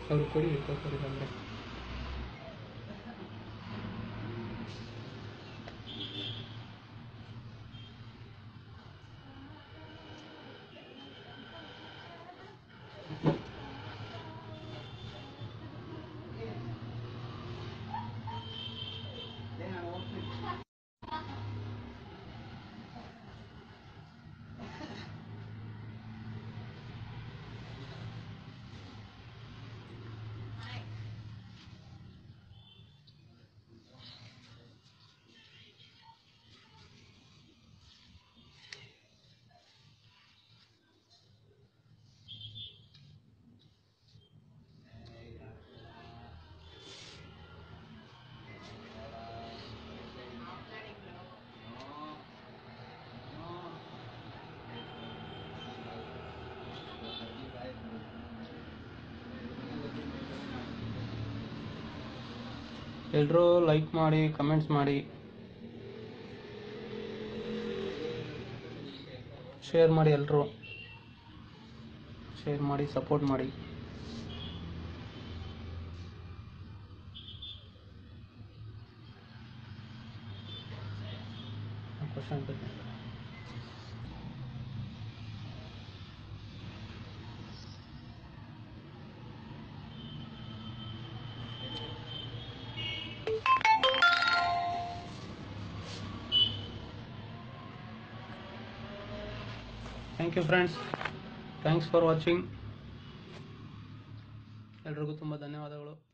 ಅವ್ರು ಕೊಡಿ ಕೊಡಿ ಬಂದರೆ. ಎಲ್ಲರೂ ಲೈಕ್ ಮಾಡಿ, ಕಮೆಂಟ್ಸ್ ಮಾಡಿ, ಶೇರ್ ಮಾಡಿ. ಎಲ್ಲರೂ ಶೇರ್ ಮಾಡಿ, ಸಪೋರ್ಟ್ ಮಾಡಿ. Question thank you friends, thanks for watching. ಎಲ್ರಿಗೂ ತುಂಬ ಧನ್ಯವಾದಗಳು.